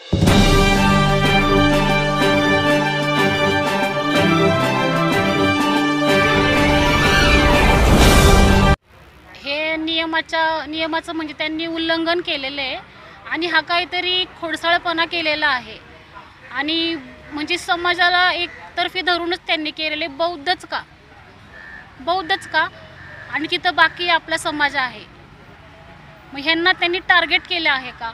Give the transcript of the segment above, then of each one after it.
हे नियमाचं म्हणजे त्यांनी उल्लंघन केलेलं आहे आणि हा काहीतरी खोडसाळपणा केलेला आहे आणि म्हणजे समाजाला एकतर्फी धरूनच त्यांनी केलेले. बौद्धच का आणि तिथं बाकी आपला समाज आहे, मग ह्यांना त्यांनी टार्गेट केले आहे का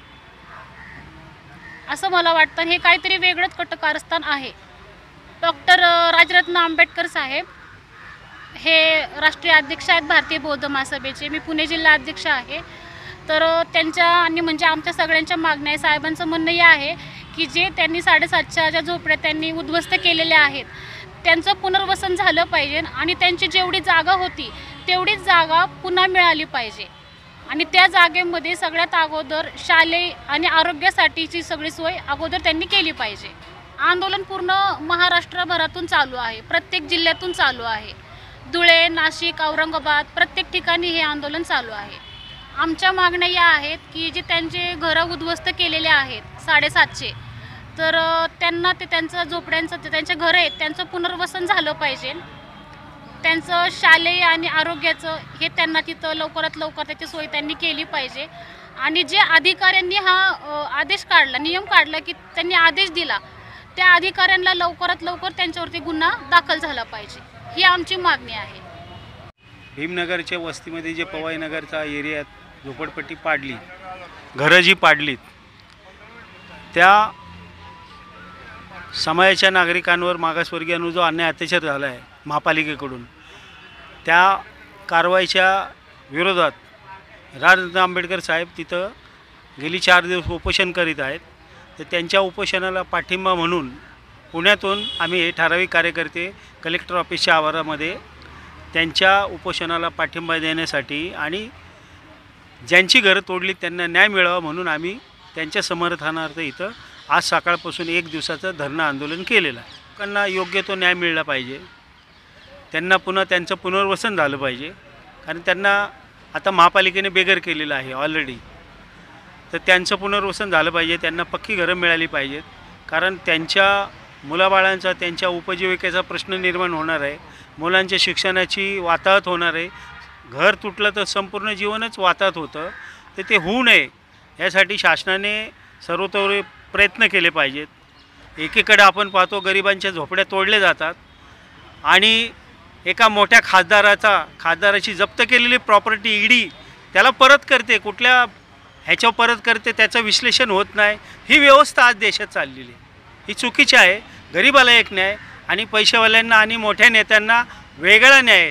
असं मला वाटतं. हे काहीतरी वेगळंच कारस्थान आहे. डॉक्टर राजरत्न आंबेडकर साहेब हे राष्ट्रीय अध्यक्ष आहेत भारतीय बौद्ध महासभेचे. मी पुणे जिल्हा अध्यक्ष आहे. तर त्यांच्या आणि म्हणजे आमच्या सगळ्यांच्या मागण्या आहे. साहेबांचं म्हणणं हे आहे की जे त्यांनी 750च्या ज्या झोपड्या त्यांनी उद्ध्वस्त केलेल्या आहेत त्यांचं पुनर्वसन झालं पाहिजे आणि त्यांची जेवढी जागा होती तेवढीच जागा पुन्हा मिळाली पाहिजे आणि त्या जागेमध्ये सगळ्यात अगोदर शालेय आणि आरोग्यासाठीची सगळी सोय अगोदर त्यांनी केली पाहिजे. आंदोलन पूर्ण महाराष्ट्रभरातून चालू आहे, प्रत्येक जिल्ह्यातून चालू आहे. धुळे, नाशिक, औरंगाबाद प्रत्येक ठिकाणी हे आंदोलन चालू आहे. आमच्या मागण्या या आहेत की जे त्यांचे घरं उद्ध्वस्त केलेले आहेत 750, तर त्यांना ते त्यांचं झोपड्यांचं त्यांचे घरं आहेत त्यांचं पुनर्वसन झालं पाहिजे. त्यांचं शालेय आणि आरोग्याचं हे त्यांना तिथं लवकरात लवकर त्याची सोय त्यांनी केली पाहिजे आणि जे अधिकाऱ्यांनी हा आदेश काढला, नियम काढला की त्यांनी आदेश दिला, त्या अधिकाऱ्यांना लवकरात लवकर त्यांच्यावरती गुन्हा दाखल झाला पाहिजे, ही आमची मागणी आहे. भीमनगरच्या वस्तीमध्ये जे पवाईनगरचा एरियात झोपडपट्टी पाडली, घरं जी पाडलीत, त्या समाजाच्या नागरिकांवर मागासवर्गीयांवर जो अन्याय अत्याचार झाला आहे महापालिकेकडून, त्या कारवाईच्या विरोधात राजरत्न आंबेडकर साहेब तिथं गेली 4 दिवस उपोषण करीत आहेत. तर त्यांच्या उपोषणाला पाठिंबा म्हणून पुण्यातून आम्ही हे ठराविक कार्यकर्ते कलेक्टर ऑफिसच्या आवारामध्ये त्यांच्या उपोषणाला पाठिंबा देण्यासाठी आणि ज्यांची घरं तोडली त्यांना न्याय मिळावा म्हणून आम्ही त्यांच्या समर्थनार्थ इथं आज सकाळपासून 1 दिवसाचं धरणं आंदोलन केलेलं आहे. लोकांना योग्य तो न्याय मिळाला पाहिजे, त्यांना पुन्हा त्यांचं पुनर्वसन झालं पाहिजे, कारण त्यांना आता महापालिकेने बेघर केलेलं आहे ऑलरेडी. तर त्यांचं पुनर्वसन झालं पाहिजे, त्यांना पक्की घरं मिळाली पाहिजेत, कारण त्यांच्या मुलाबाळांचा त्यांच्या उपजीविकेचा प्रश्न निर्माण होणार आहे, मुलांच्या शिक्षणाची वाताहत होणार आहे. घर तुटलं तर संपूर्ण जीवनच वाताहत होतं. तर ते होऊ नये यासाठी शासनाने सर्वतोपरी प्रयत्न केले पाहिजेत. एकीकडे आपण पाहतो गरिबांच्या झोपड्या तोडल्या जातात आणि एका मोठ्या खासदाराची जप्त केलेली प्रॉपर्टी ईडी त्याला परत करते, कुठल्या ह्याच्यावर परत करते त्याचं विश्लेषण होत नाही. ही व्यवस्था आज देशात चाललेली ही चुकीची आहे. गरिबाला एक न्याय आणि पैसेवाल्यांना आणि मोठ्या नेत्यांना वेगळा न्याय,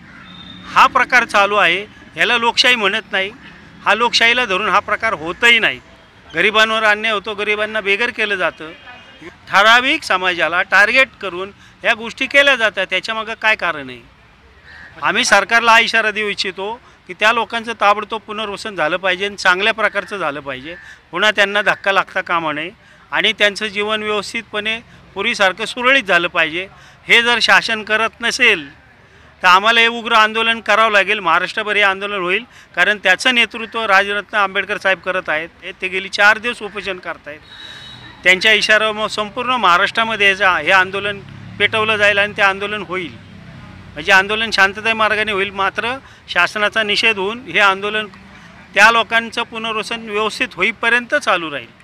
हा प्रकार चालू आहे. ह्याला लोकशाही म्हणत नाही. हा लोकशाहीला धरून हा प्रकार होतही नाही. गरिबांवर अन्याय होतो, गरिबांना बेघर केलं जातं, ठराविक समाजाला टार्गेट करून या गोष्टी केल्या जातात. त्याच्यामागं काय कारण आहे? आम्ही सरकारला हा इशारा देऊ इच्छितो की त्या लोकांचं ताबडतोब पुनर्वसन झालं पाहिजे आणि चांगल्या प्रकारचं झालं पाहिजे. पुन्हा त्यांना धक्का लागता कामा नये आणि त्यांचं जीवन व्यवस्थितपणे पूर्वीसारखं सुरळीत झालं पाहिजे. हे जर शासन करत नसेल तर आम्हाला हे उग्र आंदोलन करावं लागेल. महाराष्ट्रभर हे आंदोलन होईल, कारण त्याचं नेतृत्व राजरत्न आंबेडकर साहेब करत आहेत. ते गेली 4 दिवस उपोषण करत आहेत. त्यांच्या इशाऱ्यावर संपूर्ण महाराष्ट्रामध्ये हे आंदोलन पेटवलं जाईल आणि ते आंदोलन होईल. म्हणजे आंदोलन शांततामय मार्गाने होईल. मात्र शासनाचा निषेध होऊन हे आंदोलन त्या लोकांचं पुनर्वसन व्यवस्थित होईपर्यंत चालू राहील.